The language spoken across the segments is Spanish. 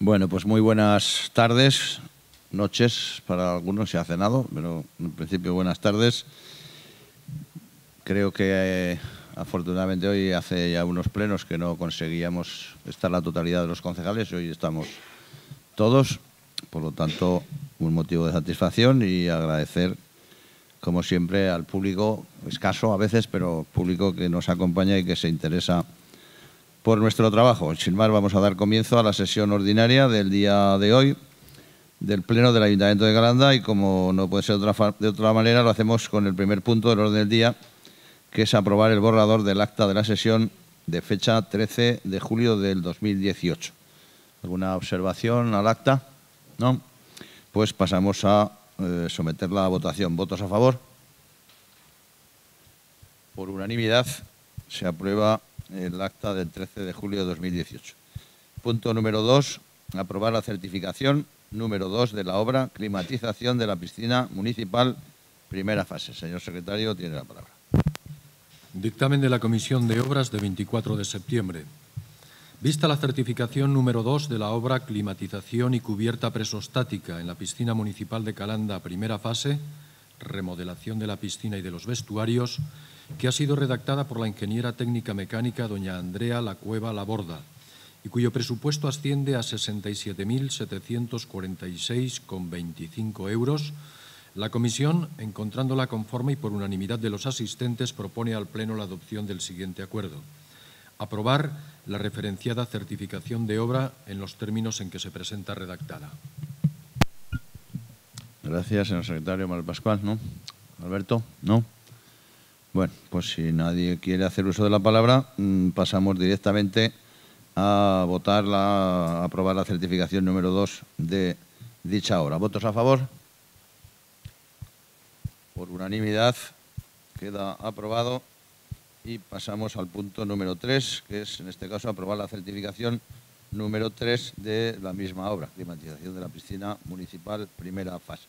Bueno, pues muy buenas tardes, noches para algunos, se ha cenado, pero en principio buenas tardes. Creo que afortunadamente hoy hace ya unos plenos que no conseguíamos estar la totalidad de los concejales, hoy estamos todos, por lo tanto un motivo de satisfacción y agradecer como siempre al público, escaso a veces, pero público que nos acompaña y que se interesa por nuestro trabajo. Sin más, vamos a dar comienzo a la sesión ordinaria del día de hoy del Pleno del Ayuntamiento de Calanda y, como no puede ser de otra manera, lo hacemos con el primer punto del orden del día, que es aprobar el borrador del acta de la sesión de fecha 13 de julio del 2018. ¿Alguna observación al acta? ¿No? Pues pasamos a someterla a votación. ¿Votos a favor? Por unanimidad se aprueba el acta del 13 de julio de 2018. Punto número 2. Aprobar la certificación número 2 de la obra climatización de la piscina municipal, primera fase. Señor secretario, tiene la palabra. Dictamen de la Comisión de Obras de 24 de septiembre. Vista la certificación número 2 de la obra climatización y cubierta presostática en la piscina municipal de Calanda, primera fase, remodelación de la piscina y de los vestuarios, que ha sido redactada por la ingeniera técnica mecánica doña Andrea Lacueva Laborda y cuyo presupuesto asciende a 67.746,25 euros, la Comisión, encontrándola conforme y por unanimidad de los asistentes, propone al Pleno la adopción del siguiente acuerdo. Aprobar la referenciada certificación de obra en los términos en que se presenta redactada. Gracias, señor secretario. Manuel Pascual, ¿no? Alberto, ¿no? Bueno, pues si nadie quiere hacer uso de la palabra, pasamos directamente a aprobar la certificación número 2 de dicha obra. ¿Votos a favor? Por unanimidad queda aprobado y pasamos al punto número 3, que es, en este caso, aprobar la certificación número 3 de la misma obra, climatización de la piscina municipal, primera fase.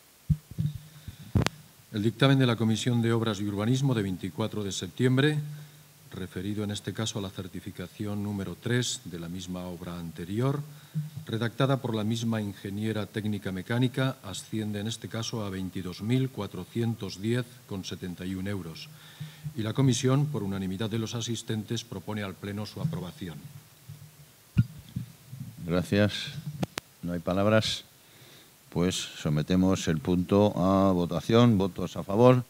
El dictamen de la Comisión de Obras y Urbanismo de 24 de septiembre, referido en este caso a la certificación número 3 de la misma obra anterior, redactada por la misma ingeniera técnica mecánica, asciende en este caso a 22.410,71 euros. Y la Comisión, por unanimidad de los asistentes, propone al Pleno su aprobación. Gracias. No hay palabras. Pues sometemos el punto a votación. ¿Votos a favor?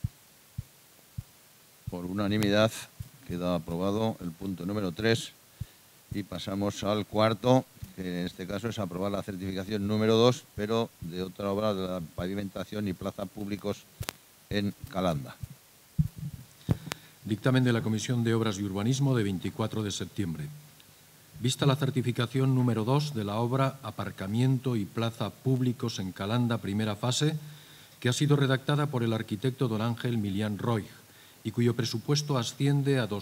Por unanimidad queda aprobado el punto número 3 y pasamos al cuarto, que en este caso es aprobar la certificación número 2, pero de otra obra de la pavimentación y plaza públicos en Calanda. Dictamen de la Comisión de Obras y Urbanismo de 24 de septiembre. Vista la certificación número 2 de la obra Aparcamiento y Plaza Públicos en Calanda, primera fase, que ha sido redactada por el arquitecto don Ángel Milián Roig y cuyo presupuesto asciende a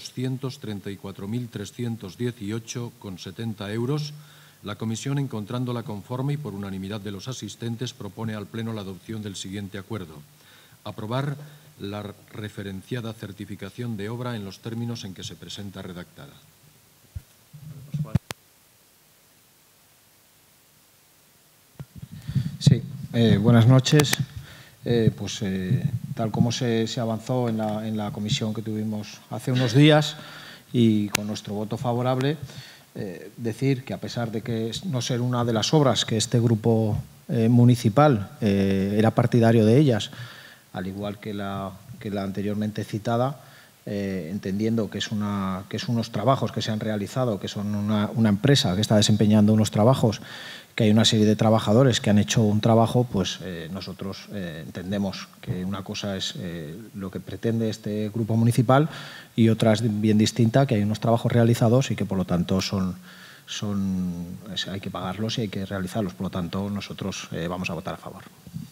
234.318,70 euros, la Comisión, encontrándola conforme y por unanimidad de los asistentes, propone al Pleno la adopción del siguiente acuerdo. Aprobar la referenciada certificación de obra en los términos en que se presenta redactada. Sí, buenas noches. Tal como se avanzó en la comisión que tuvimos hace unos días y con nuestro voto favorable, decir que a pesar de que no ser una de las obras que este grupo municipal era partidario de ellas, al igual que la anteriormente citada, entendiendo que es unos trabajos que se han realizado, que son una empresa que está desempeñando unos trabajos, que hay una serie de trabajadores que han hecho un trabajo, pues nosotros entendemos que una cosa es lo que pretende este grupo municipal y otra es bien distinta, que hay unos trabajos realizados y que por lo tanto hay que pagarlos y hay que realizarlos. Por lo tanto, nosotros vamos a votar a favor.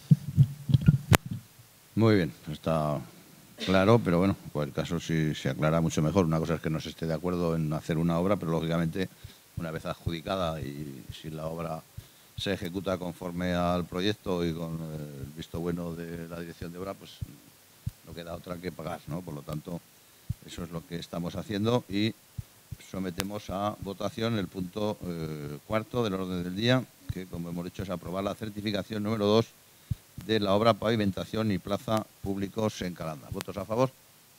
Muy bien, está claro, pero bueno, en cualquier caso sí se aclara mucho mejor. Una cosa es que no se esté de acuerdo en hacer una obra, pero lógicamente una vez adjudicada y si la obra se ejecuta conforme al proyecto y con el visto bueno de la dirección de obra, pues no queda otra que pagar, ¿no? Por lo tanto, eso es lo que estamos haciendo y sometemos a votación el punto cuarto del orden del día, que, como hemos dicho, es aprobar la certificación número 2 de la obra Pavimentación y Plaza Públicos en Calanda. ¿Votos a favor?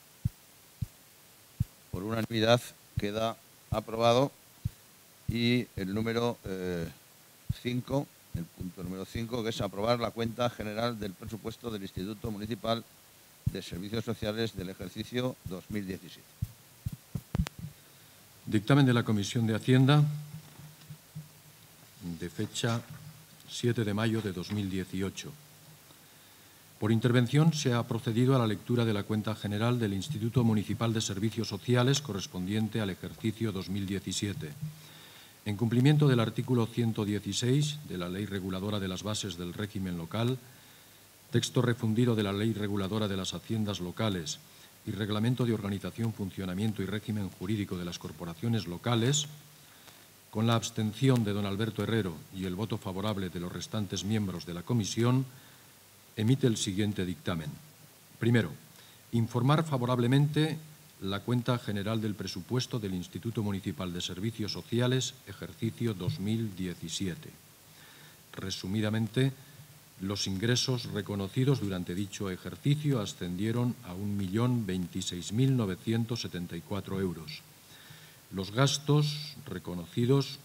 Por unanimidad queda aprobado. Y el número 5, el punto número 5, que es aprobar la cuenta general del presupuesto del Instituto Municipal de Servicios Sociales del ejercicio 2017. Dictamen de la Comisión de Hacienda de fecha 7 de mayo de 2018. Por intervención se ha procedido a la lectura de la cuenta general del Instituto Municipal de Servicios Sociales correspondiente al ejercicio 2017. En cumplimiento del artículo 116 de la Ley Reguladora de las Bases del Régimen Local, texto refundido de la Ley Reguladora de las Haciendas Locales y Reglamento de Organización, Funcionamiento y Régimen Jurídico de las Corporaciones Locales, con la abstención de don Alberto Herrero y el voto favorable de los restantes miembros de la Comisión, emite el siguiente dictamen. Primero, informar favorablemente la cuenta general del presupuesto del Instituto Municipal de Servicios Sociales, ejercicio 2017. Resumidamente, los ingresos reconocidos durante dicho ejercicio ascendieron a 1.026.974 euros. Los gastos reconocidos,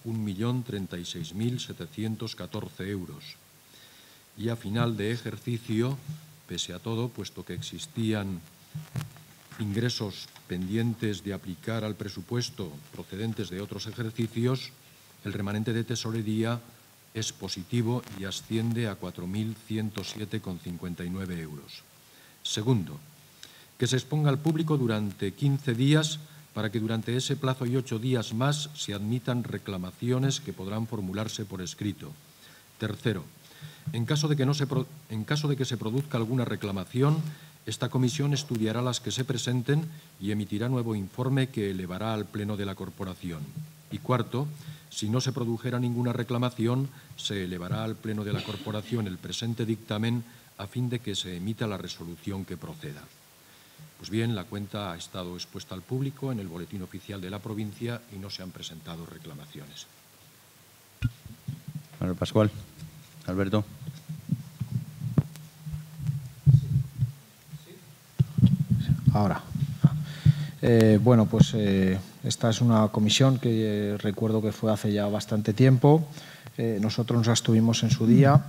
1.036.714 euros. Y a final de ejercicio, pese a todo, puesto que existían ingresos pendientes de aplicar al presupuesto procedentes de otros ejercicios, el remanente de tesorería es positivo y asciende a 4.107,59 euros. Segundo, que se exponga al público durante 15 días para que durante ese plazo y 8 días más se admitan reclamaciones que podrán formularse por escrito. Tercero, en caso de que se produzca alguna reclamación, esta comisión estudiará las que se presenten y emitirá nuevo informe que elevará al Pleno de la Corporación. Y cuarto, si no se produjera ninguna reclamación, se elevará al Pleno de la Corporación el presente dictamen a fin de que se emita la resolución que proceda. Pues bien, la cuenta ha estado expuesta al público en el Boletín Oficial de la provincia y no se han presentado reclamaciones. Manuel Pascual. Alberto. Ahora. Bueno, pues esta es una comisión que recuerdo que fue hace ya bastante tiempo. Nosotros nos abstuvimos en su día.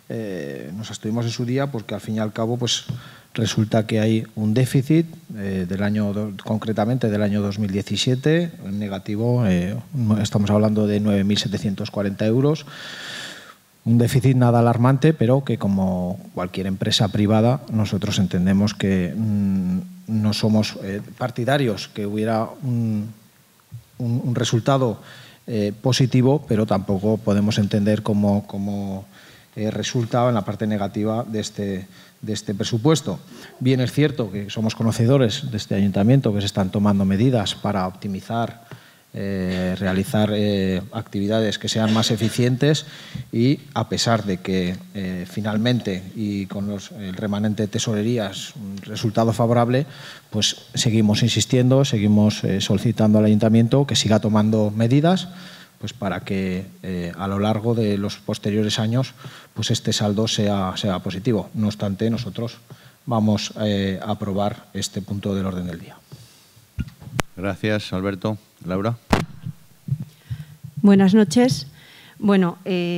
Porque al fin y al cabo pues resulta que hay un déficit concretamente del año 2017, en negativo, estamos hablando de 9.740 euros. Un déficit nada alarmante, pero que como cualquier empresa privada nosotros entendemos que no somos partidarios que hubiera un resultado positivo, pero tampoco podemos entender cómo resulta en la parte negativa de este presupuesto. Bien es cierto que somos conocedores de este ayuntamiento que se están tomando medidas para optimizar, realizar actividades que sean más eficientes y a pesar de que finalmente y con el remanente de tesorería es un resultado favorable, pues seguimos insistiendo, seguimos solicitando al ayuntamiento que siga tomando medidas pues para que a lo largo de los posteriores años pues este saldo sea positivo. No obstante, nosotros vamos a aprobar este punto del orden del día. Gracias, Alberto. Laura. Buenas noches. Bueno,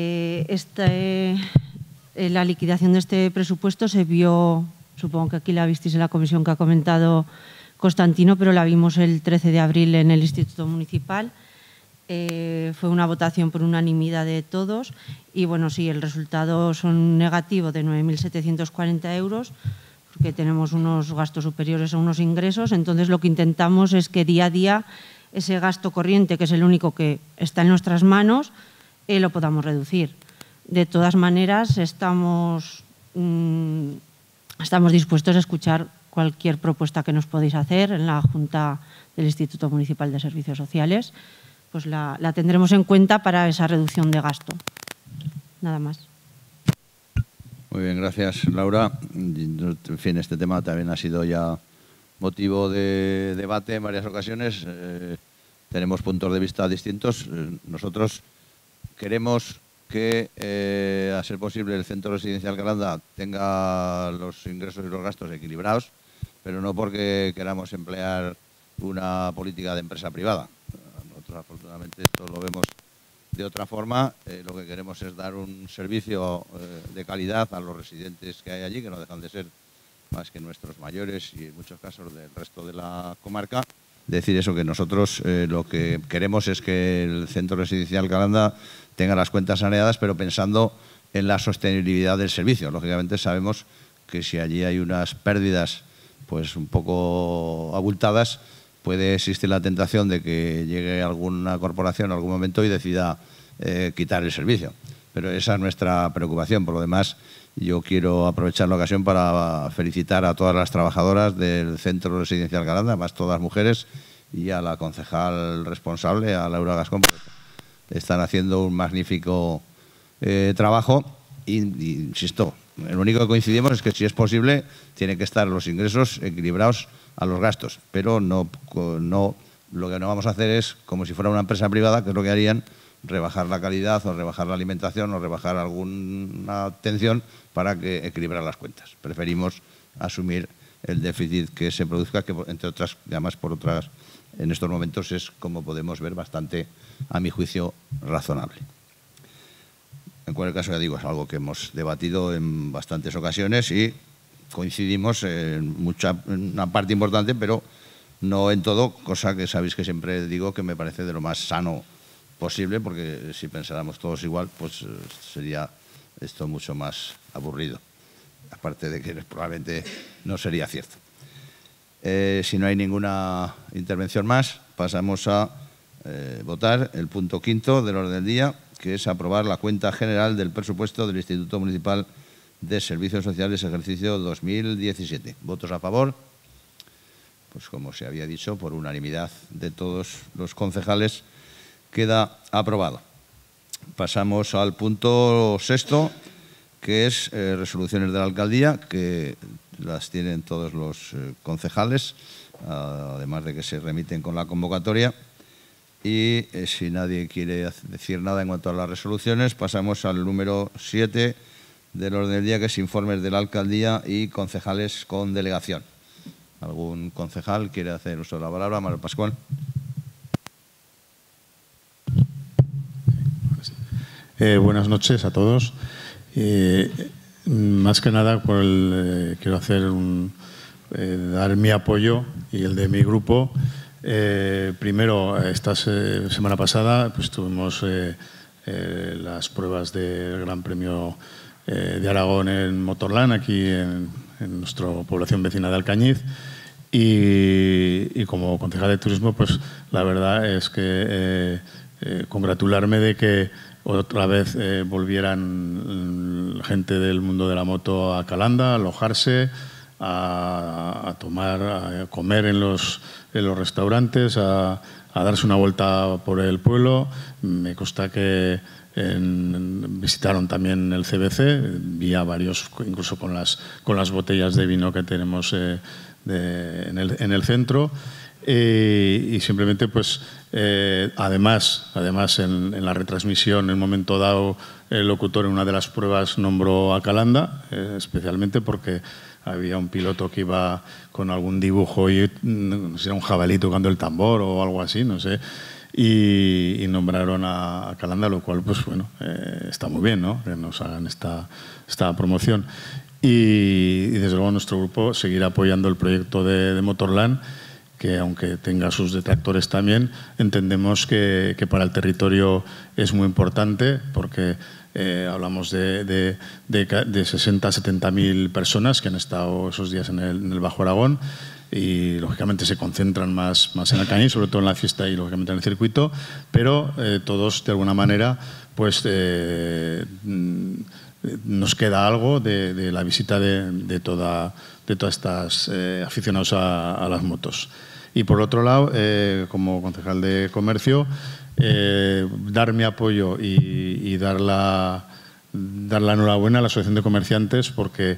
la liquidación de este presupuesto se vio, supongo que aquí la visteis en la comisión que ha comentado Constantino, pero la vimos el 13 de abril en el Instituto Municipal. Fue una votación por unanimidad de todos y, bueno, sí, el resultado son negativo de 9.740 euros porque tenemos unos gastos superiores a unos ingresos. Entonces, lo que intentamos es que día a día ese gasto corriente, que es el único que está en nuestras manos, lo podamos reducir. De todas maneras, estamos dispuestos a escuchar cualquier propuesta que nos podáis hacer en la Junta del Instituto Municipal de Servicios Sociales. Pues la tendremos en cuenta para esa reducción de gasto. Nada más. Muy bien, gracias, Laura. En fin, este tema también ha sido ya motivo de debate en varias ocasiones. tenemos puntos de vista distintos. Nosotros queremos que, a ser posible, el centro residencial Calanda tenga los ingresos y los gastos equilibrados, pero no porque queramos emplear una política de empresa privada. Nosotros, afortunadamente, esto lo vemos de otra forma. Lo que queremos es dar un servicio de calidad a los residentes que hay allí, que no dejan de ser más que nuestros mayores y, en muchos casos, del resto de la comarca. Decir eso, que nosotros lo que queremos es que el centro residencial Calanda tenga las cuentas saneadas, pero pensando en la sostenibilidad del servicio. Lógicamente sabemos que si allí hay unas pérdidas pues un poco abultadas, puede existir la tentación de que llegue alguna corporación en algún momento y decida quitar el servicio. Pero esa es nuestra preocupación. Por lo demás, yo quiero aprovechar la ocasión para felicitar a todas las trabajadoras del Centro Residencial Calanda, más todas mujeres, y a la concejal responsable, a Laura Gascón, porque están haciendo un magnífico trabajo. Y, insisto, lo único que coincidimos es que, si es posible, tienen que estar los ingresos equilibrados a los gastos, pero no lo que no vamos a hacer es, como si fuera una empresa privada, que es lo que harían, rebajar la calidad o rebajar la alimentación o rebajar alguna atención para que equilibrar las cuentas. Preferimos asumir el déficit que se produzca, que, entre otras, además por otras, en estos momentos es, como podemos ver, bastante, a mi juicio, razonable. En cualquier caso, ya digo, es algo que hemos debatido en bastantes ocasiones y coincidimos en una parte importante, pero no en todo, cosa que sabéis que siempre digo que me parece de lo más sano posible, porque si pensáramos todos igual, pues sería esto mucho más aburrido, aparte de que probablemente no sería cierto. Si no hay ninguna intervención más, pasamos a votar el punto 5 del orden del día, que es aprobar la cuenta general del presupuesto del Instituto Municipal de Servicios Sociales ejercicio 2017. ¿Votos a favor? Pues, como se había dicho, por unanimidad de todos los concejales, queda aprobado. Pasamos al punto 6, que es resoluciones de la alcaldía, que las tienen todos los concejales, además de que se remiten con la convocatoria. Y si nadie quiere decir nada en cuanto a las resoluciones, pasamos al número 7 del orden del día, que es informes de la alcaldía y concejales con delegación. ¿Algún concejal quiere hacer uso de la palabra? Manuel Pascual. Buenas noches a todos. Más que nada, quiero hacer dar mi apoyo y el de mi grupo. Primero, esta semana pasada pues tuvimos las pruebas del Gran Premio de Aragón en Motorland, aquí en nuestra población vecina de Alcañiz. Y como concejal de turismo, pues la verdad es que congratularme de que otra vez volvieran gente del mundo de la moto a Calanda, a alojarse, a tomar, a comer en los restaurantes, a darse una vuelta por el pueblo. Me consta que visitaron también el CBC, vi a varios, incluso con las botellas de vino que tenemos en el centro. Y simplemente, pues, además en la retransmisión, en un momento dado, el locutor en una de las pruebas nombró a Calanda, especialmente porque había un piloto que iba con algún dibujo y no sé, era un jabalí tocando el tambor o algo así, no sé, y nombraron a Calanda, lo cual, pues bueno, está muy bien, ¿no?, que nos hagan esta promoción. Y desde luego nuestro grupo seguirá apoyando el proyecto de Motorland, que aunque tenga sus detractores también, entendemos que para el territorio es muy importante, porque hablamos de 60 a 70.000 personas que han estado esos días en el Bajo Aragón, y lógicamente se concentran más en Alcañiz, sobre todo en la fiesta y lógicamente en el circuito, pero todos de alguna manera pues nos queda algo de la visita de todas estas aficionados a las motos. Y por otro lado, como concejal de comercio, dar mi apoyo y dar la enhorabuena a la Asociación de Comerciantes, porque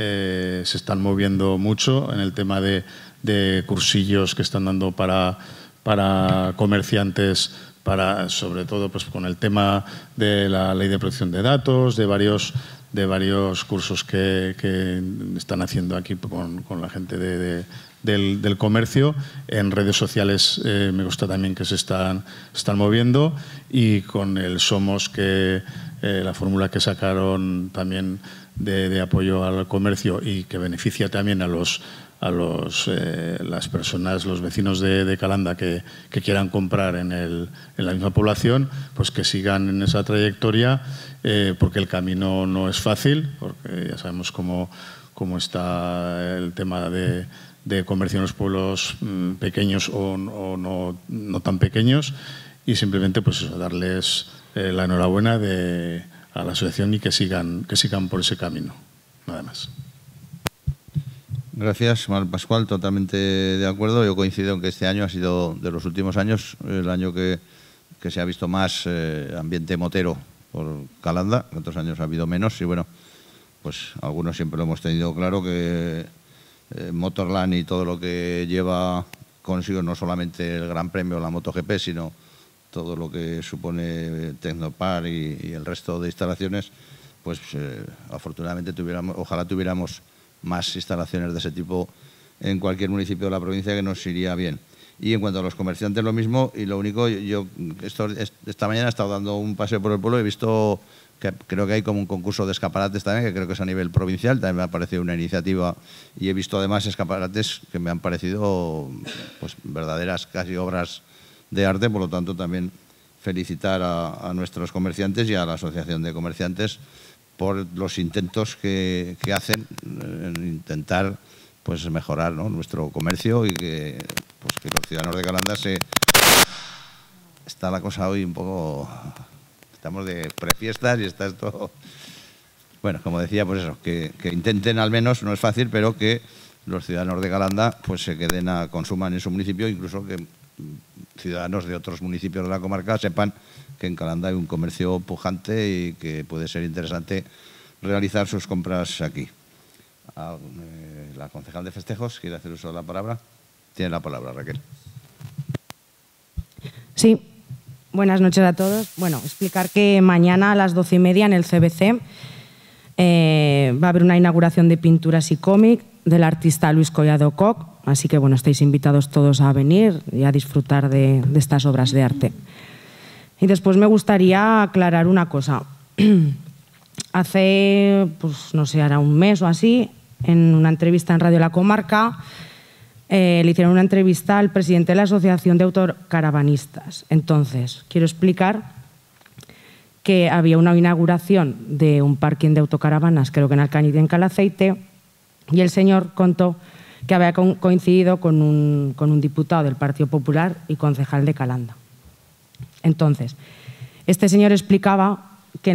se están moviendo mucho en el tema de cursillos que están dando para comerciantes, sobre todo pues, con el tema de la ley de protección de datos, de varios cursos que están haciendo aquí con la gente del comercio. En redes sociales me gusta también que se están moviendo, y con el Somos, que la fórmula que sacaron también de apoyo al comercio y que beneficia también a las personas, los vecinos de Calanda que quieran comprar en la misma población, pues que sigan en esa trayectoria, porque el camino no es fácil, porque ya sabemos cómo está el tema de comercio en los pueblos pequeños o no tan pequeños, y simplemente pues eso, darles la enhorabuena a la asociación y que sigan por ese camino. Nada más. Gracias, Manuel Pascual. Totalmente de acuerdo. Yo coincido en que este año ha sido, de los últimos años, el año que se ha visto más ambiente motero por Calanda. En otros años ha habido menos, y bueno, pues algunos siempre lo hemos tenido claro, que Motorland y todo lo que lleva consigo, no solamente el Gran Premio, la MotoGP, sino todo lo que supone Tecnopar y el resto de instalaciones, pues afortunadamente ojalá tuviéramos más instalaciones de ese tipo en cualquier municipio de la provincia, que nos iría bien. Y en cuanto a los comerciantes, lo mismo, y lo único, yo esta mañana he estado dando un paseo por el pueblo y he visto que creo que hay como un concurso de escaparates también, que creo que es a nivel provincial, también me ha parecido una iniciativa, y he visto además escaparates que me han parecido pues verdaderas casi obras de arte. Por lo tanto, también felicitar a nuestros comerciantes y a la Asociación de Comerciantes por los intentos que hacen en intentar pues mejorar, ¿no?, nuestro comercio, y que los ciudadanos de Calanda está la cosa hoy un poco, estamos de prefiestas y está esto, bueno, como decía, pues eso, que intenten al menos, no es fácil, pero que los ciudadanos de Calanda pues se queden consuman en su municipio, incluso que ciudadanos de otros municipios de la comarca sepan que en Calanda hay un comercio pujante y que puede ser interesante realizar sus compras aquí. La concejal de festejos quiere hacer uso de la palabra. Tiene la palabra, Raquel. Sí, buenas noches a todos. Bueno, explicar que mañana a las 12:30 en el CBC va a haber una inauguración de pinturas y cómic del artista Luis Collado Coc, así que bueno, estáis invitados todos a venir y a disfrutar de estas obras de arte. Y después me gustaría aclarar una cosa. Hace, pues no sé, ahora un mes o así, en una entrevista en Radio La Comarca, le hicieron una entrevista al presidente de la Asociación de Autocaravanistas. Entonces, quiero explicar que había una inauguración de un parking de autocaravanas, creo que en Alcañiz y en Calaceite, y el señor contó que había coincidido con un diputado del Partido Popular y concejal de Calanda. Entonces, este señor explicaba que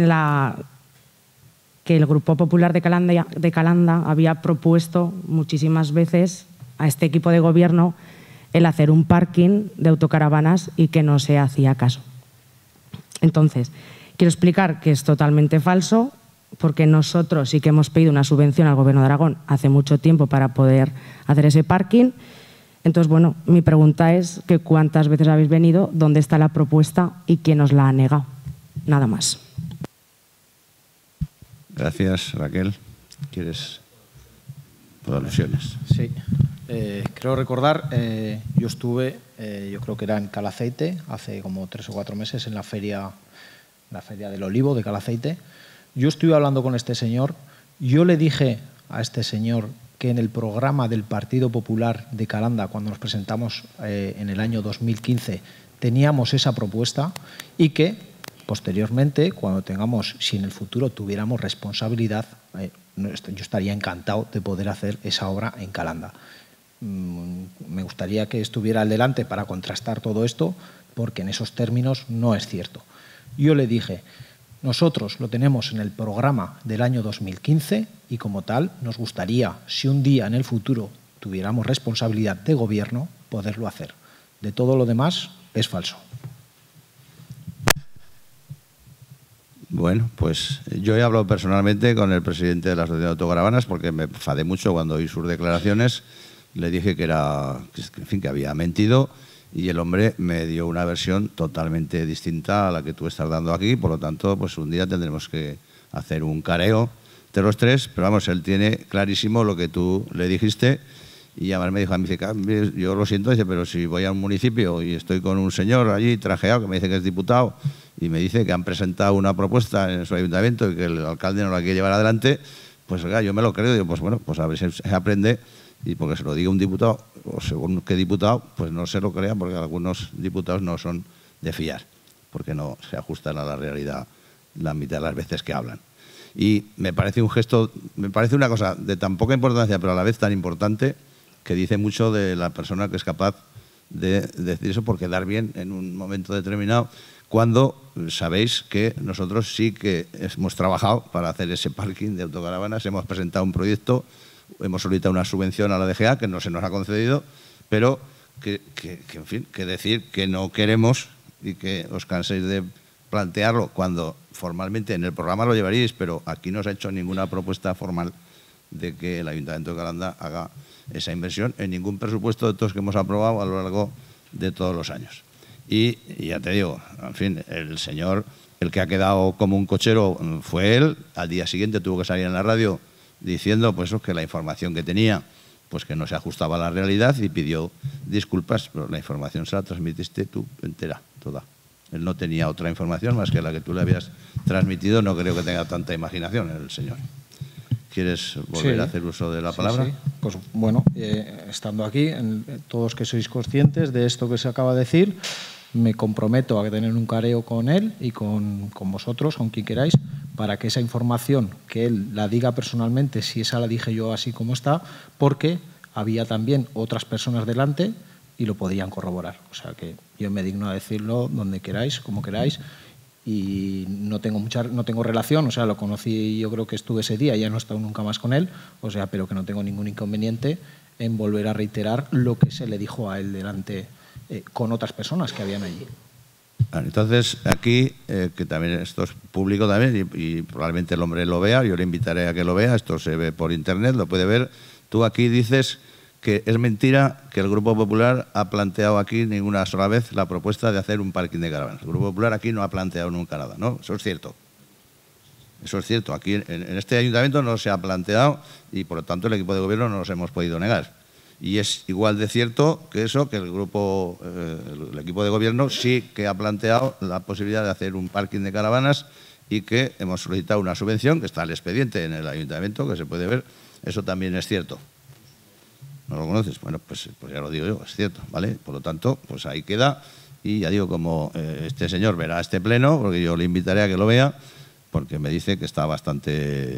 el Grupo Popular de Calanda había propuesto muchísimas veces a este equipo de gobierno el hacer un parking de autocaravanas y que no se hacía caso. Entonces, quiero explicar que es totalmente falso, porque nosotros sí que hemos pedido una subvención al Gobierno de Aragón hace mucho tiempo para poder hacer ese parking. Entonces, bueno, mi pregunta es que ¿cuántas veces habéis venido? ¿Dónde está la propuesta y quién os la ha negado? Nada más. Gracias, Raquel. ¿Quieres? Por alusiones. Sí. Creo recordar, yo estuve, yo creo que era en Calaceite, hace como 3 o 4 meses, en la feria del olivo de Calaceite. Yo estuve hablando con este señor. Yo le dije a este señor que en el programa del Partido Popular de Calanda, cuando nos presentamos en el año 2015, teníamos esa propuesta, y que posteriormente, cuando tengamos, si en el futuro tuviéramos responsabilidad, yo estaría encantado de poder hacer esa obra en Calanda. Me gustaría que estuviera al delante para contrastar todo esto, porque en esos términos no es cierto. Yo le dije, nosotros lo tenemos en el programa del año 2015 y como tal nos gustaría, si un día en el futuro tuviéramos responsabilidad de gobierno, poderlo hacer. De todo lo demás es falso. Bueno, pues yo he hablado personalmente con el presidente de la Asociación de Autocaravanas, porque me enfadé mucho cuando oí sus declaraciones. Le dije que había mentido y el hombre me dio una versión totalmente distinta a la que tú estás dando aquí. Por lo tanto, pues un día tendremos que hacer un careo de los tres, pero vamos, él tiene clarísimo lo que tú le dijiste. Y además me dice, yo lo siento, dice, pero si voy a un municipio y estoy con un señor allí trajeado que me dice que es diputado y me dice que han presentado una propuesta en su ayuntamiento y que el alcalde no la quiere llevar adelante, pues oiga, yo me lo creo. Digo, pues bueno, pues a ver si se aprende, y porque se lo diga un diputado, o según qué diputado, pues no se lo crea, porque algunos diputados no son de fiar, porque no se ajustan a la realidad la mitad de las veces que hablan. Y me parece un gesto, me parece una cosa de tan poca importancia, pero a la vez tan importante, que dice mucho de la persona que es capaz de decir eso por quedar bien en un momento determinado, cuando sabéis que nosotros sí que hemos trabajado para hacer ese parking de autocaravanas, hemos presentado un proyecto, hemos solicitado una subvención a la DGA que no se nos ha concedido, pero en fin, que decir que no queremos y que os canséis de plantearlo cuando formalmente en el programa lo llevaríais, pero aquí no se ha hecho ninguna propuesta formal de que el Ayuntamiento de Calanda haga esa inversión en ningún presupuesto de todos que hemos aprobado a lo largo de todos los años. Y ya te digo, en fin, el señor, el que ha quedado como un cochero fue él. Al día siguiente tuvo que salir en la radio diciendo pues que la información que tenía pues que no se ajustaba a la realidad y pidió disculpas, pero la información se la transmitiste tú entera, toda. Él no tenía otra información más que la que tú le habías transmitido. No creo que tenga tanta imaginación el señor. ¿Quieres volver a hacer uso de la palabra? Sí. Pues bueno, estando aquí, todos que sois conscientes de esto que se acaba de decir, me comprometo a tener un careo con él y con vosotros, con quien queráis, para que esa información, que él la diga personalmente, si esa la dije yo así como está, porque había también otras personas delante y lo podían corroborar. O sea que yo me digno a decirlo donde queráis, como queráis. Y no tengo relación, o sea, lo conocí, yo creo que estuve ese día, ya no he estado nunca más con él, o sea, pero que no tengo ningún inconveniente en volver a reiterar lo que se le dijo a él delante con otras personas que habían allí. Entonces, aquí, que también esto es público también y probablemente el hombre lo vea, yo le invitaré a que lo vea, esto se ve por internet, lo puede ver. Tú aquí dices que es mentira que el Grupo Popular ha planteado aquí ninguna sola vez la propuesta de hacer un parking de caravanas. El Grupo Popular aquí no ha planteado nunca nada, ¿no? Eso es cierto. Eso es cierto. Aquí en este ayuntamiento no se ha planteado y, por lo tanto, el equipo de gobierno no nos hemos podido negar. Y es igual de cierto que eso, que el equipo de gobierno sí que ha planteado la posibilidad de hacer un parking de caravanas y que hemos solicitado una subvención, que está el expediente en el ayuntamiento, que se puede ver. Eso también es cierto. ¿No lo conoces? Bueno, pues ya lo digo yo, es cierto, ¿vale? Por lo tanto, pues ahí queda. Y ya digo, como este señor verá este pleno, porque yo le invitaré a que lo vea, porque me dice que está bastante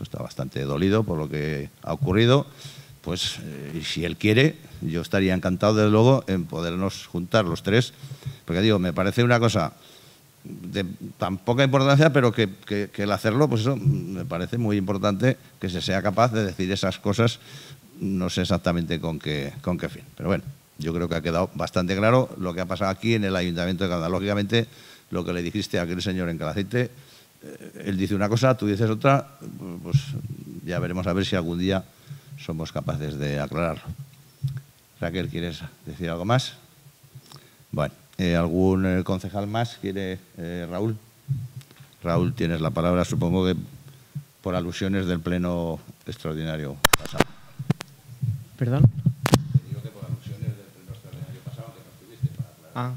dolido por lo que ha ocurrido, pues y si él quiere, yo estaría encantado, desde luego, en podernos juntar los tres, porque digo, me parece una cosa de tan poca importancia, pero que el hacerlo, pues eso me parece muy importante, que se sea capaz de decir esas cosas. No sé exactamente con qué fin, pero bueno, yo creo que ha quedado bastante claro lo que ha pasado aquí en el Ayuntamiento de Calanda. Lógicamente, lo que le dijiste a aquel señor en Calacete, él dice una cosa, tú dices otra, pues ya veremos a ver si algún día somos capaces de aclararlo. Raquel, ¿quieres decir algo más? Bueno, ¿algún concejal más quiere? Raúl. Raúl, tienes la palabra, supongo que por alusiones del pleno extraordinario pasado. ¿Perdón? Digo que por alusiones del pleno extraordinario pasado que no estuviste para aclarar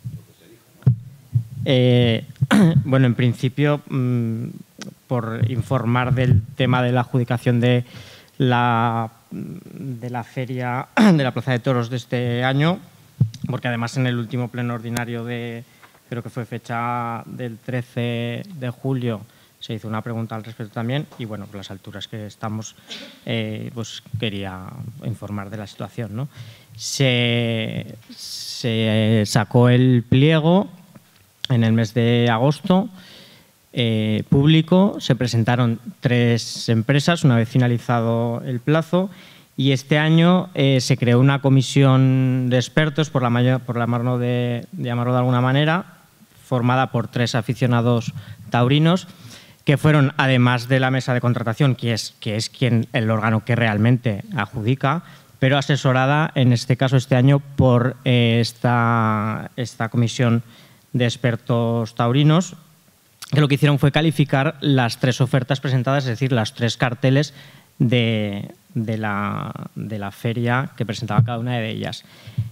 lo que se dijo, ¿no? Bueno, en principio, por informar del tema de la adjudicación de la feria de la Plaza de Toros de este año, porque además en el último pleno ordinario creo que fue fecha del 13 de julio, se hizo una pregunta al respecto también y, bueno, por las alturas que estamos, pues quería informar de la situación, ¿no? Se sacó el pliego en el mes de agosto, público, se presentaron 3 empresas una vez finalizado el plazo y este año se creó una comisión de expertos, por llamarlo de alguna manera, formada por 3 aficionados taurinos, que fueron, además de la mesa de contratación, que es quien el órgano que realmente adjudica, pero asesorada, en este caso, este año, por esta comisión de expertos taurinos, que lo que hicieron fue calificar las 3 ofertas presentadas, es decir, los 3 carteles de la feria que presentaba cada una de ellas.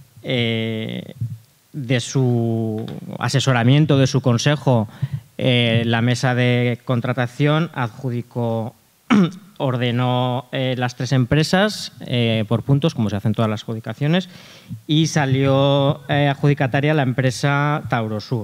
De su asesoramiento, de su consejo, la mesa de contratación ordenó las 3 empresas por puntos, como se hacen todas las adjudicaciones, y salió adjudicataria la empresa Taurosur.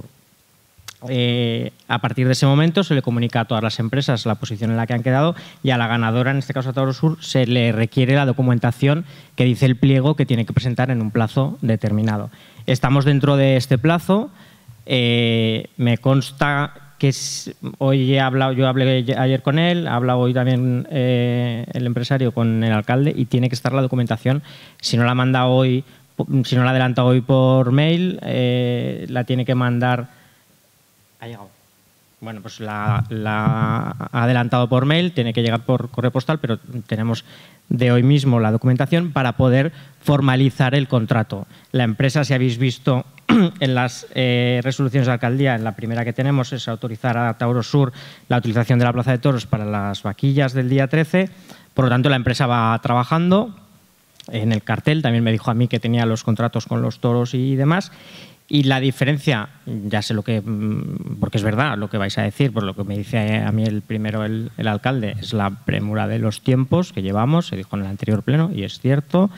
A partir de ese momento se le comunica a todas las empresas la posición en la que han quedado, y a la ganadora, en este caso a Taurosur, se le requiere la documentación que dice el pliego que tiene que presentar en un plazo determinado. Estamos dentro de este plazo. Me consta que hoy yo hablé ayer con él, ha hablado hoy también el empresario con el alcalde, y tiene que estar la documentación. Si no la manda hoy, si no la adelanta hoy por mail, la tiene que mandar. Ha llegado. Bueno, pues la ha adelantado por mail, tiene que llegar por correo postal, pero tenemos de hoy mismo la documentación para poder formalizar el contrato. La empresa, si habéis visto en las resoluciones de alcaldía, en la primera que tenemos es autorizar a Taurosur la utilización de la Plaza de Toros para las vaquillas del día 13. Por lo tanto, la empresa va trabajando en el cartel. También me dijo a mí que tenía los contratos con los toros y demás. Y la diferencia, ya sé porque es verdad lo que vais a decir, por lo que me dice a mí el alcalde, es la premura de los tiempos que llevamos, se dijo en el anterior pleno, y es cierto.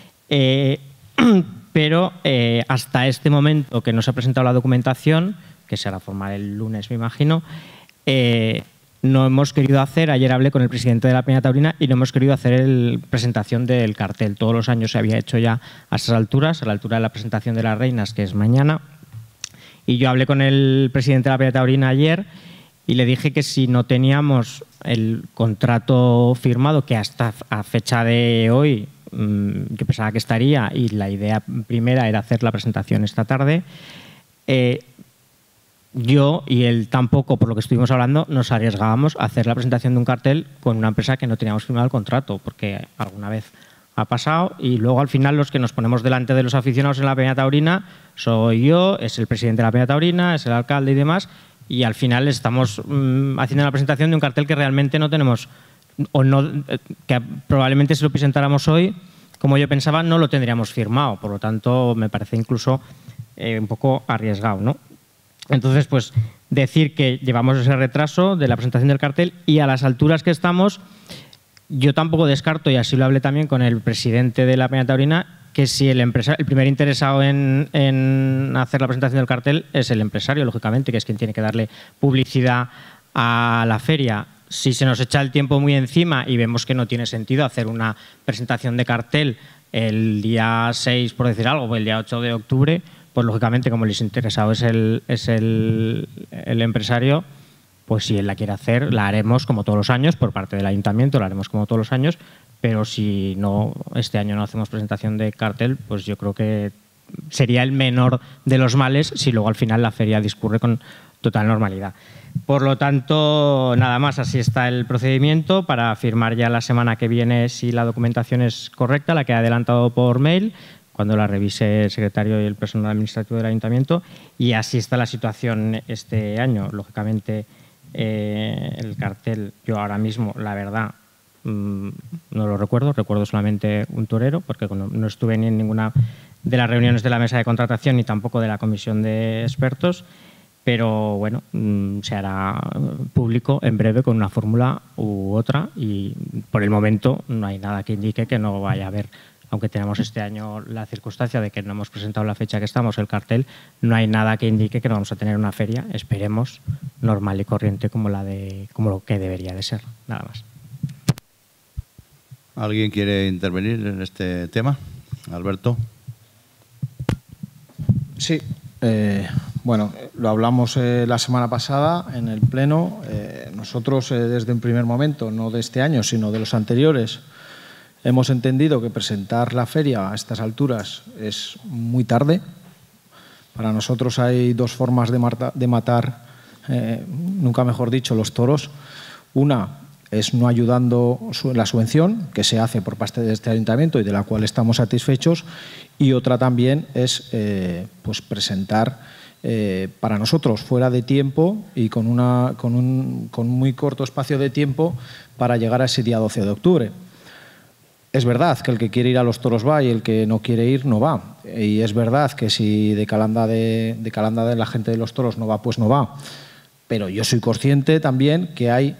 Pero hasta este momento que no se ha presentado la documentación, que se hará formal el lunes, me imagino, no hemos querido hacer, ayer hablé con el presidente de la Peña Taurina, y no hemos querido hacer la presentación del cartel. Todos los años se había hecho ya a esas alturas, a la altura de la presentación de las reinas, que es mañana. Y yo hablé con el presidente de la Peña Taurina ayer y le dije que si no teníamos el contrato firmado, que hasta a fecha de hoy yo pensaba que estaría, y la idea primera era hacer la presentación esta tarde, yo y él tampoco, por lo que estuvimos hablando, nos arriesgábamos a hacer la presentación de un cartel con una empresa que no teníamos firmado el contrato, porque alguna vez ha pasado, y luego al final los que nos ponemos delante de los aficionados en la Peña Taurina soy yo, es el presidente de la Peña Taurina, es el alcalde y demás, y al final estamos haciendo la presentación de un cartel que realmente no tenemos, o no, que probablemente si lo presentáramos hoy, como yo pensaba, no lo tendríamos firmado. Por lo tanto, me parece incluso un poco arriesgado, ¿no? Entonces, pues decir que llevamos ese retraso de la presentación del cartel, y a las alturas que estamos, yo tampoco descarto, y así lo hablé también con el presidente de la Peña Taurina, que si el primer interesado en hacer la presentación del cartel es el empresario, lógicamente, que es quien tiene que darle publicidad a la feria. Si se nos echa el tiempo muy encima y vemos que no tiene sentido hacer una presentación de cartel el día 6, por decir algo, o el día 8 de octubre, pues lógicamente, como el interesado es el empresario, pues si él la quiere hacer, la haremos como todos los años, por parte del ayuntamiento, la haremos como todos los años, pero si no, este año no hacemos presentación de cartel, pues yo creo que sería el menor de los males si luego al final la feria discurre con total normalidad. Por lo tanto, nada más, así está el procedimiento para firmar ya la semana que viene si la documentación es correcta, la que he adelantado por mail, cuando la revise el secretario y el personal administrativo del ayuntamiento, y así está la situación este año. Lógicamente, el cartel, yo ahora mismo, la verdad, no lo recuerdo solamente un torero, porque no estuve ni en ninguna de las reuniones de la mesa de contratación ni tampoco de la comisión de expertos, pero bueno, se hará público en breve con una fórmula u otra, y por el momento no hay nada que indique que no vaya a haber, aunque tenemos este año la circunstancia de que no hemos presentado la fecha que estamos, el cartel, no hay nada que indique que no vamos a tener una feria, esperemos, normal y corriente como lo que debería de ser, nada más. ¿Alguien quiere intervenir en este tema? Alberto. Sí. Bueno, lo hablamos la semana pasada en el Pleno. Nosotros, desde un primer momento, no de este año, sino de los anteriores, hemos entendido que presentar la feria a estas alturas es muy tarde. Para nosotros hay dos formas de matar, nunca mejor dicho, los toros. Una, es no ayudando la subvención que se hace por parte de este ayuntamiento y de la cual estamos satisfechos, y otra también es pues presentar para nosotros fuera de tiempo y con muy corto espacio de tiempo para llegar a ese día 12 de octubre. Es verdad que el que quiere ir a los toros va y el que no quiere ir no va. Y es verdad que si de Calanda de la gente de los toros no va, pues no va. Pero yo soy consciente también que hay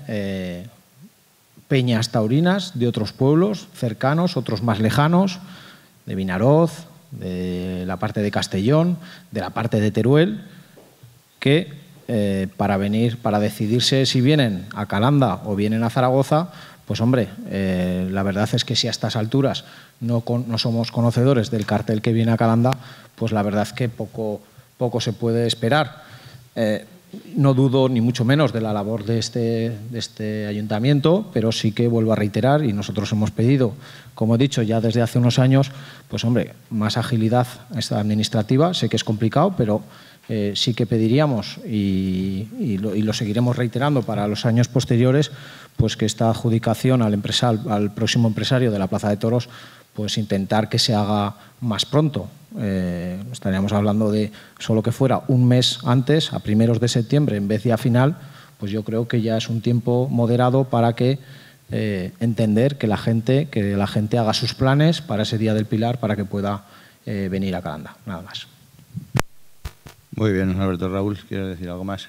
peñas taurinas de otros pueblos cercanos, otros más lejanos, de Vinaroz, de la parte de Castellón, de la parte de Teruel, que para decidirse si vienen a Calanda o vienen a Zaragoza, pues hombre, la verdad es que si a estas alturas no somos conocedores del cartel que viene a Calanda, pues la verdad es que poco se puede esperar. No dudo ni mucho menos de la labor de este ayuntamiento, pero sí que vuelvo a reiterar, y nosotros hemos pedido, como he dicho ya desde hace unos años, pues hombre, más agilidad administrativa. Sé que es complicado, pero sí que pediríamos, y lo seguiremos reiterando para los años posteriores, pues que esta adjudicación al próximo empresario de la Plaza de Toros, pues intentar que se haga más pronto. Estaríamos hablando de solo que fuera un mes antes, a primeros de septiembre, en vez de a final, pues yo creo que ya es un tiempo moderado para que entender que la gente haga sus planes para ese Día del Pilar, para que pueda venir a Calanda. Nada más. Muy bien, Alberto. Raúl, ¿quieres decir algo más?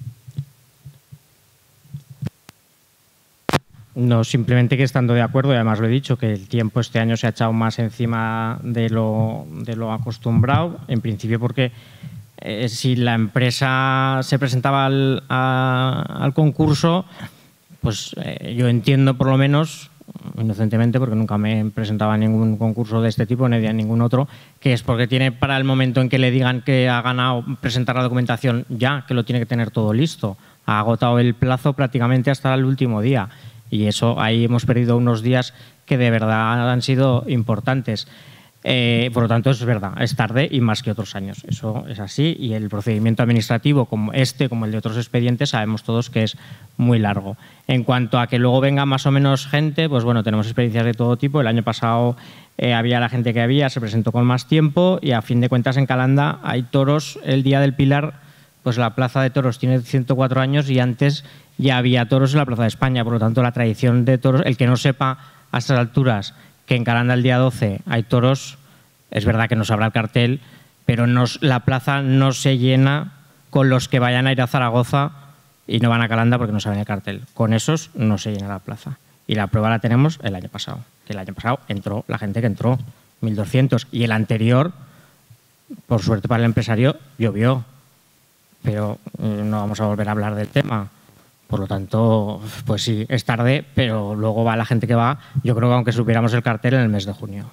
No, simplemente que estando de acuerdo, y además lo he dicho, que el tiempo este año se ha echado más encima de lo acostumbrado, en principio porque si la empresa se presentaba al concurso, pues yo entiendo por lo menos, inocentemente, porque nunca me presentaba a ningún concurso de este tipo, ni a ningún otro, que es porque tiene para el momento en que le digan que ha ganado presentar la documentación ya, que lo tiene que tener todo listo. Ha agotado el plazo prácticamente hasta el último día. Y eso, ahí hemos perdido unos días que de verdad han sido importantes. Por lo tanto, es verdad, es tarde y más que otros años. Eso es así, y el procedimiento administrativo como el de otros expedientes, sabemos todos que es muy largo. En cuanto a que luego venga más o menos gente, pues bueno, tenemos experiencias de todo tipo. El año pasado había la gente que había, se presentó con más tiempo, y a fin de cuentas en Calanda hay toros. El Día del Pilar, pues la Plaza de Toros tiene 104 años y antes ya había toros en la Plaza de España. Por lo tanto, la tradición de toros, el que no sepa a estas alturas que en Calanda el día 12 hay toros, es verdad que no sabrá el cartel, pero la plaza no se llena con los que vayan a ir a Zaragoza y no van a Calanda porque no saben el cartel. Con esos no se llena la plaza. Y la prueba la tenemos el año pasado, que el año pasado entró la gente que entró, 1.200, y el anterior, por suerte para el empresario, llovió. Pero no vamos a volver a hablar del tema. Por lo tanto, pues sí, es tarde, pero luego va la gente que va, yo creo que aunque supiéramos el cartel en el mes de junio.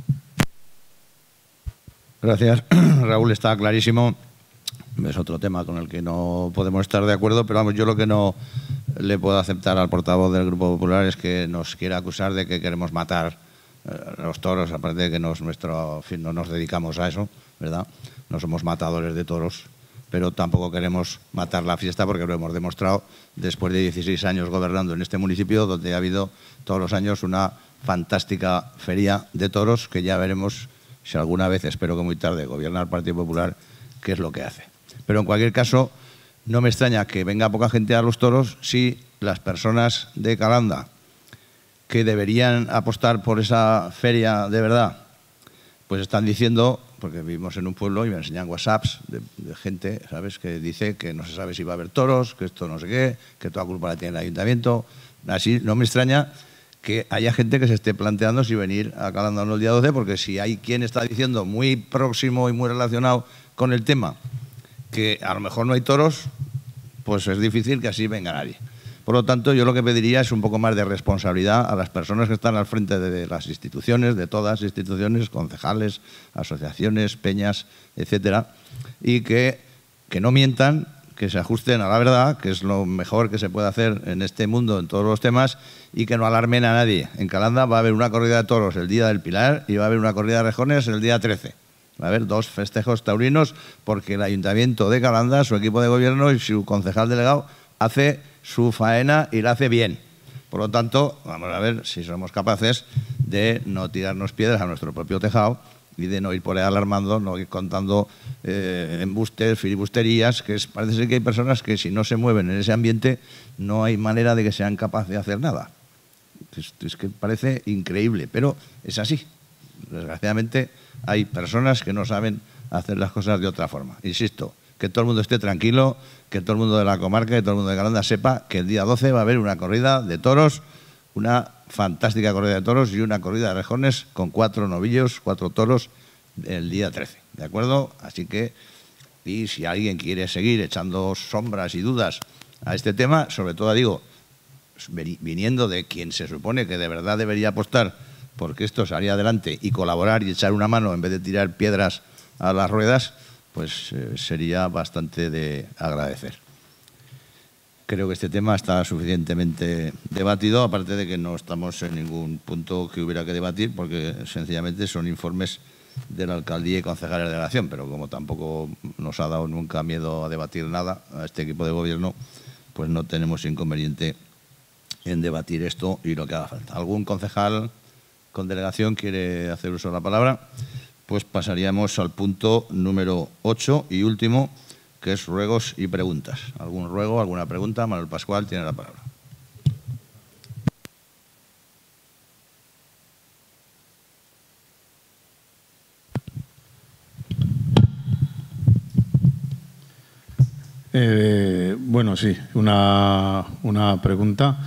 Gracias, Raúl, está clarísimo. Es otro tema con el que no podemos estar de acuerdo, pero vamos, yo lo que no le puedo aceptar al portavoz del Grupo Popular es que nos quiera acusar de que queremos matar a los toros, aparte de que no nos dedicamos a eso, ¿verdad? No somos matadores de toros, pero tampoco queremos matar la fiesta, porque lo hemos demostrado después de 16 años gobernando en este municipio, donde ha habido todos los años una fantástica feria de toros, que ya veremos si alguna vez, espero que muy tarde, gobierna el Partido Popular, qué es lo que hace. Pero en cualquier caso, no me extraña que venga poca gente a los toros si las personas de Calanda que deberían apostar por esa feria de verdad, pues están diciendo, porque vivimos en un pueblo y me enseñan WhatsApps de gente, ¿sabes?, que dice que no se sabe si va a haber toros, que esto no sé qué, que toda culpa la tiene el ayuntamiento. Así no me extraña que haya gente que se esté planteando si venir a Calanda o no el día 12, porque si hay quien está diciendo muy próximo y muy relacionado con el tema que a lo mejor no hay toros, pues es difícil que así venga nadie. Por lo tanto, yo lo que pediría es un poco más de responsabilidad a las personas que están al frente de las instituciones, de todas las instituciones, concejales, asociaciones, peñas, etcétera, y que no mientan, que se ajusten a la verdad, que es lo mejor que se puede hacer en este mundo en todos los temas, y que no alarmen a nadie. En Calanda va a haber una corrida de toros el día del Pilar y va a haber una corrida de rejones el día 13. Va a haber 2 festejos taurinos, porque el Ayuntamiento de Calanda, su equipo de gobierno y su concejal delegado hace su faena y la hace bien. Por lo tanto, vamos a ver si somos capaces de no tirarnos piedras a nuestro propio tejado y de no ir por ahí alarmando, no ir contando embustes, filibusterías, que parece ser que hay personas que si no se mueven en ese ambiente no hay manera de que sean capaces de hacer nada. Es que parece increíble, pero es así. Desgraciadamente hay personas que no saben hacer las cosas de otra forma. Insisto, que todo el mundo esté tranquilo, que todo el mundo de la comarca y todo el mundo de Calanda sepa que el día 12 va a haber una corrida de toros, una fantástica corrida de toros y una corrida de rejones con 4 novillos, 4 toros el día 13, ¿de acuerdo? Así que, y si alguien quiere seguir echando sombras y dudas a este tema, sobre todo digo, viniendo de quien se supone que de verdad debería apostar porque esto salía adelante y colaborar y echar una mano en vez de tirar piedras a las ruedas, pues sería bastante de agradecer. Creo que este tema está suficientemente debatido, aparte de que no estamos en ningún punto que hubiera que debatir, porque sencillamente son informes de la alcaldía y concejales de delegación, pero como tampoco nos ha dado nunca miedo a debatir nada a este equipo de gobierno, pues no tenemos inconveniente en debatir esto y lo que haga falta. ¿Algún concejal con delegación quiere hacer uso de la palabra? Pues pasaríamos al punto número 8 y último, que es ruegos y preguntas. ¿Algún ruego, alguna pregunta? Manuel Pascual tiene la palabra. Bueno, sí, una pregunta.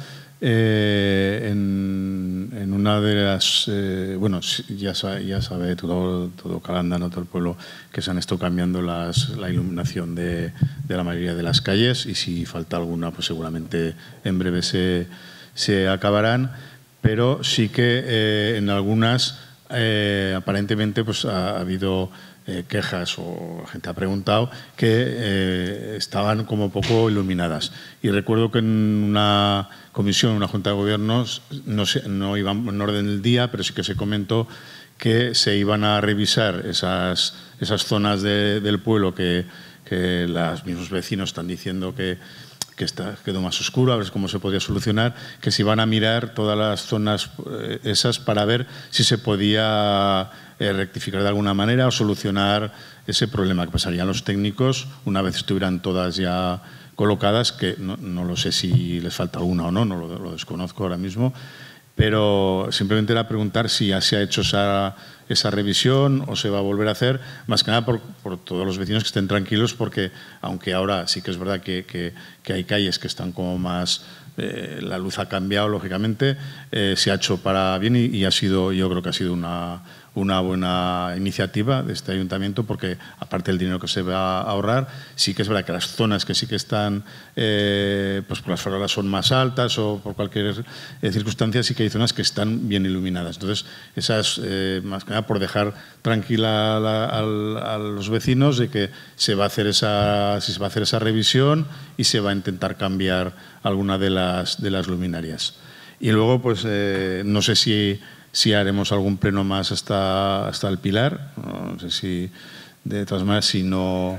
En una de las... bueno, ya sabe todo Calanda, ¿no? Todo el pueblo, que se han estado cambiando la iluminación de la mayoría de las calles, y si falta alguna, pues seguramente en breve se acabarán, pero sí que en algunas aparentemente pues ha habido quejas, o la gente ha preguntado que estaban como poco iluminadas. Y recuerdo que en una comisión, una junta de gobiernos, no iban en orden del día, pero sí que se comentó que se iban a revisar esas zonas del pueblo que los mismos vecinos están diciendo que quedó más oscuro, a ver cómo se podía solucionar, que se iban a mirar todas las zonas esas para ver si se podía rectificar de alguna manera o solucionar ese problema, que pasarían los técnicos una vez estuvieran todas ya colocadas, que no lo sé si les falta alguna o no lo desconozco ahora mismo, pero simplemente era preguntar si ya se ha hecho esa revisión o se va a volver a hacer, más que nada por todos los vecinos que estén tranquilos, porque aunque ahora sí que es verdad que hay calles que están como más... la luz ha cambiado, lógicamente, se ha hecho para bien y ha sido, yo creo que ha sido una buena iniciativa de este ayuntamiento, porque aparte del dinero que se va a ahorrar, sí que es verdad que las zonas que sí que están, pues por las farolas son más altas o por cualquier circunstancia, sí que hay zonas que están bien iluminadas. Entonces, esas, más que nada por dejar tranquila a los vecinos de que se va a hacer esa revisión y se va a intentar cambiar alguna de las luminarias. Y luego, pues no sé si haremos algún pleno más hasta el Pilar. No sé si, de todas maneras, si no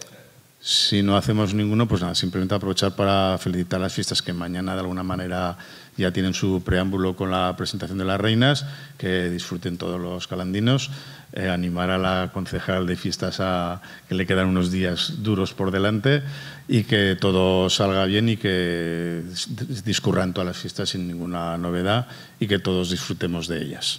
hacemos ninguno, pues nada, simplemente aprovechar para felicitar las fiestas, que mañana de alguna manera ya tienen su preámbulo con la presentación de las reinas, que disfruten todos los calandinos, animar a la concejal de fiestas a que le quedan unos días duros por delante y que todo salga bien y que discurran todas las fiestas sin ninguna novedad y que todos disfrutemos de ellas.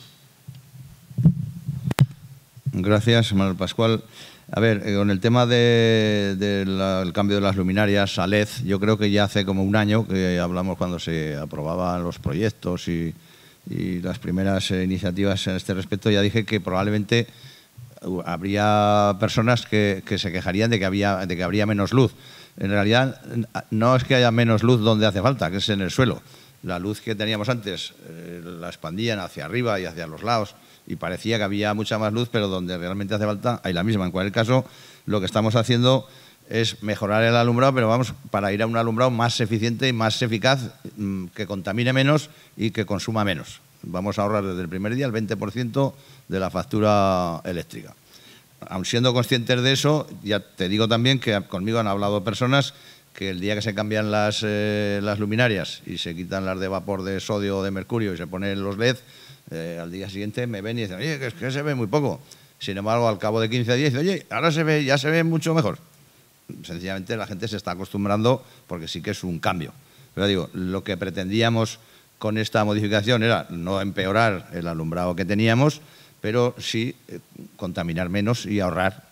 Gracias, Manuel Pascual. A ver, con el tema del cambio de las luminarias a LED, yo creo que ya hace como un año que hablamos cuando se aprobaban los proyectos y las primeras iniciativas en este respecto. Ya dije que probablemente habría personas que se quejarían de que habría menos luz. En realidad, no es que haya menos luz donde hace falta, que es en el suelo. La luz que teníamos antes la expandían hacia arriba y hacia los lados, y parecía que había mucha más luz, pero donde realmente hace falta hay la misma. En cualquier caso, lo que estamos haciendo es mejorar el alumbrado, pero vamos para ir a un alumbrado más eficiente y más eficaz, que contamine menos y que consuma menos. Vamos a ahorrar desde el primer día el 20% de la factura eléctrica. Aun siendo conscientes de eso, ya te digo también que conmigo han hablado personas que el día que se cambian las luminarias y se quitan las de vapor de sodio o de mercurio y se ponen los LED, al día siguiente me ven y dicen, oye, que es que se ve muy poco. Sin embargo, al cabo de 15 días, dicen, oye, ahora ya se ve mucho mejor. Sencillamente la gente se está acostumbrando porque sí que es un cambio. Pero digo, lo que pretendíamos con esta modificación era no empeorar el alumbrado que teníamos, pero sí contaminar menos y ahorrar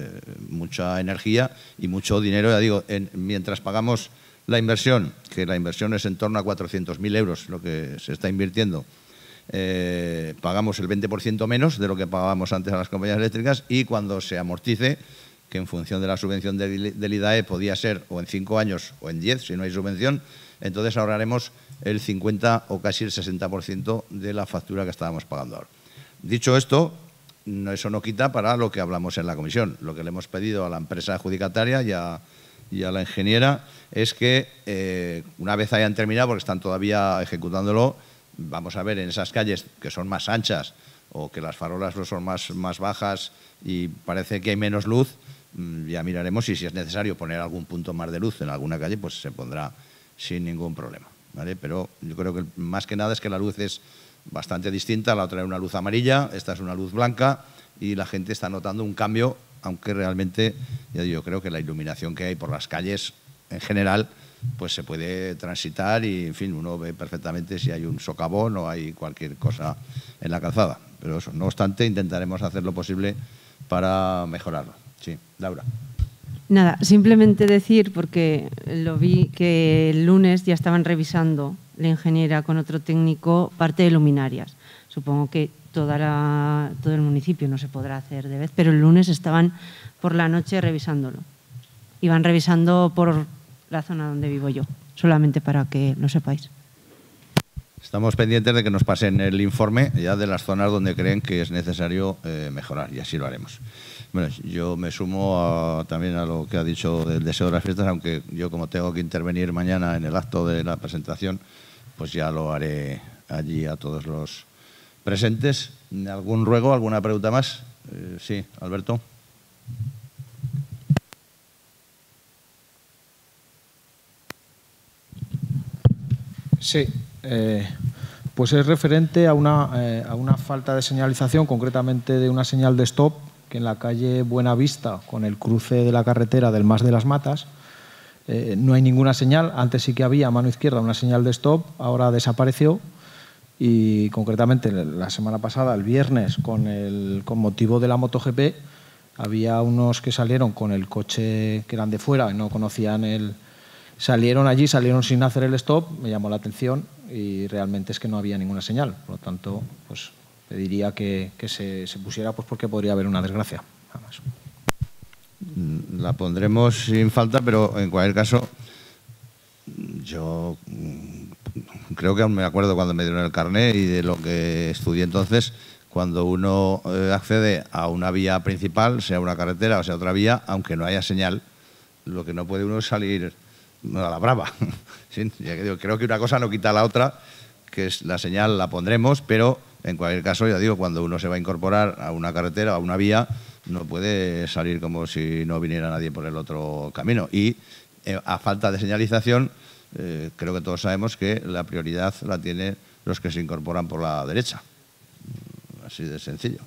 mucha energía y mucho dinero. Ya digo, mientras pagamos la inversión, que la inversión es en torno a 400.000 euros lo que se está invirtiendo, pagamos el 20% menos de lo que pagábamos antes a las compañías eléctricas, y cuando se amortice, que en función de la subvención del IDAE podía ser o en 5 años o en 10 si no hay subvención, entonces ahorraremos el 50 o casi el 60% de la factura que estábamos pagando ahora. Dicho esto, eso no quita para lo que hablamos en la comisión. Lo que le hemos pedido a la empresa adjudicataria y a la ingeniera es que una vez hayan terminado, porque están todavía ejecutándolo, vamos a ver en esas calles que son más anchas o que las farolas son más bajas y parece que hay menos luz, ya miraremos y si es necesario poner algún punto más de luz en alguna calle, pues se pondrá sin ningún problema, ¿vale? Pero yo creo que más que nada es que la luz es bastante distinta. La otra era una luz amarilla, esta es una luz blanca y la gente está notando un cambio, aunque realmente, ya digo, creo que la iluminación que hay por las calles en general pues se puede transitar y, en fin, uno ve perfectamente si hay un socavón o hay cualquier cosa en la calzada. Pero eso, no obstante, intentaremos hacer lo posible para mejorarlo. Sí, Laura. Nada, simplemente decir, porque lo vi que el lunes ya estaban revisando la ingeniera con otro técnico parte de luminarias. Supongo que todo el municipio no se podrá hacer de vez, pero el lunes estaban por la noche revisándolo. Iban revisando por la zona donde vivo yo, solamente para que lo sepáis. Estamos pendientes de que nos pasen el informe ya de las zonas donde creen que es necesario mejorar, y así lo haremos. Bueno, yo me sumo también a lo que ha dicho del deseo de las fiestas, aunque yo, como tengo que intervenir mañana en el acto de la presentación, pues ya lo haré allí a todos los presentes. ¿Algún ruego, alguna pregunta más? Sí, Alberto. Sí, pues es referente a una falta de señalización, concretamente de una señal de stop, que en la calle Buenavista, con el cruce de la carretera del Mas de las Matas, no hay ninguna señal. Antes sí que había a mano izquierda una señal de stop, ahora desapareció, y concretamente la semana pasada, el viernes, con motivo de la MotoGP, había unos que salieron con el coche que eran de fuera y no conocían salieron allí, salieron sin hacer el stop, me llamó la atención y realmente es que no había ninguna señal. Por lo tanto, pues pediría que se pusiera, pues porque podría haber una desgracia. Nada más. La pondremos sin falta, pero en cualquier caso, yo creo que aún me acuerdo cuando me dieron el carné y de lo que estudié entonces, cuando uno accede a una vía principal, sea una carretera o sea otra vía, aunque no haya señal, lo que no puede uno es salir a la brava. Sí, ya que digo, creo que una cosa no quita la otra, que es la señal la pondremos, pero en cualquier caso, ya digo, cuando uno se va a incorporar a una carretera o a una vía, no puede salir como si no viniera nadie por el otro camino. Y a falta de señalización, creo que todos sabemos que la prioridad la tienen los que se incorporan por la derecha. Así de sencillo.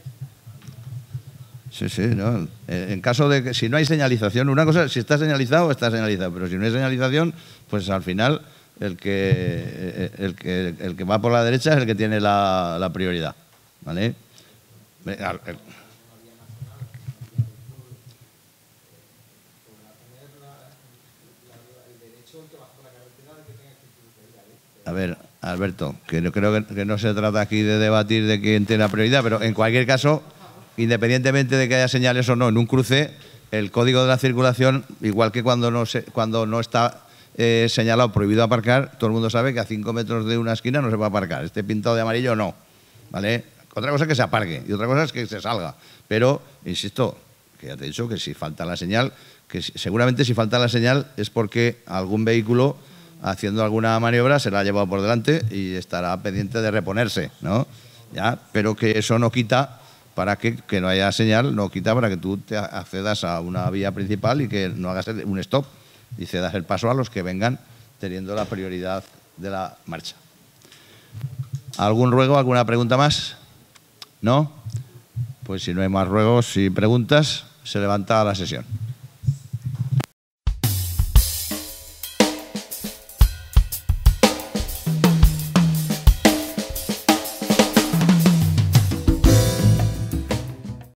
Sí, ¿no? En caso de que si no hay señalización, una cosa, si está señalizado, pero si no hay señalización, pues al final el que va por la derecha es el que tiene la prioridad, ¿vale? A ver, Alberto, que yo creo que no se trata aquí de debatir de quién tiene la prioridad, pero en cualquier caso, independientemente de que haya señales o no en un cruce, el código de la circulación, igual que cuando no está señalado prohibido aparcar, todo el mundo sabe que a 5 metros de una esquina no se puede aparcar. Esté pintado de amarillo o no, ¿vale? Otra cosa es que se aparque y otra cosa es que se salga. Pero, insisto, que ya te he dicho que si falta la señal, que seguramente si falta la señal es porque algún vehículo haciendo alguna maniobra se la ha llevado por delante y estará pendiente de reponerse, ¿no? Ya, pero que eso no quita para que no haya señal, no quita para que tú te accedas a una vía principal y que no hagas un stop. y cedas el paso a los que vengan teniendo la prioridad de la marcha. ¿Algún ruego, alguna pregunta más? ¿No? Pues si no hay más ruegos y preguntas, se levanta la sesión.